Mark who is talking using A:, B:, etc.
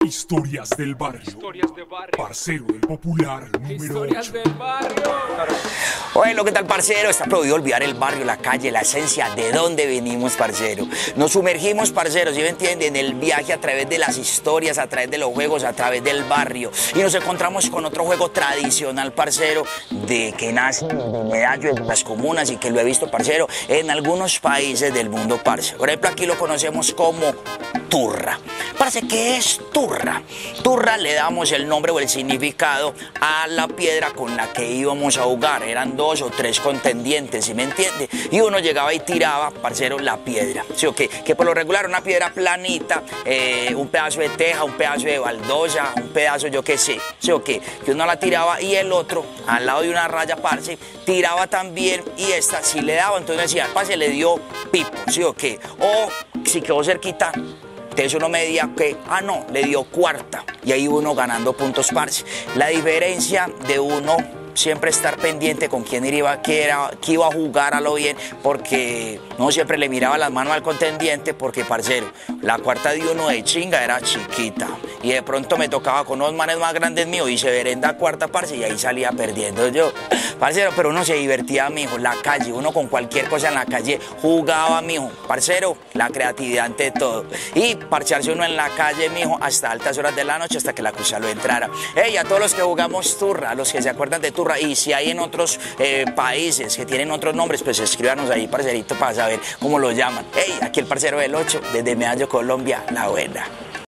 A: Historias del barrio. Parcero del popular número 8.
B: del barrio.
C: Bueno, ¿qué tal, parcero? Está prohibido olvidar el barrio, la calle, la esencia de dónde venimos, parcero. Nos sumergimos, parcero, ¿sí me entienden? En el viaje a través de las historias, a través de los juegos, a través del barrio. Y nos encontramos con otro juego tradicional, parcero, de que nace de Medallo, en las comunas, y que lo he visto, parcero, en algunos países del mundo, parcero. Por ejemplo, aquí lo conocemos como turra. Parce, ¿qué es turra? Turra le damos el nombre o el significado a la piedra con la que íbamos a jugar. Eran 2 o 3 contendientes, ¿sí me entiende? Y uno llegaba y tiraba, parcero, la piedra. ¿Sí o qué? Que por lo regular una piedra planita, un pedazo de teja, un pedazo de baldosa, un pedazo yo qué sé. ¿Sí o qué? Que uno la tiraba y el otro, al lado de una raya, parce, tiraba también, y esta si le daba, entonces decía, parce, le dio pipo, ¿sí o qué? O si quedó cerquita, entonces uno medía que, no, le dio cuarta, y ahí uno ganando puntos, parce. La diferencia de uno siempre estar pendiente con quién iba, que iba a jugar a lo bien, porque no siempre le miraba las manos al contendiente, porque, parcero, la cuarta de uno de chinga era chiquita, y de pronto me tocaba con unos manes más grandes míos, y se verenda cuarta, parce, y ahí salía perdiendo yo, parcero. Pero uno se divertía, mijo, la calle, uno con cualquier cosa en la calle jugaba, mijo, parcero, la creatividad ante todo, y parcharse uno en la calle, mijo, hasta altas horas de la noche, hasta que la cucha lo entrara. A todos los que jugamos turra, a los que se acuerdan de turra, y si hay en otros países que tienen otros nombres, pues escríbanos ahí, parcerito, para saber cómo lo llaman. Aquí el parcero del 8, desde Medallo, Colombia, la buena.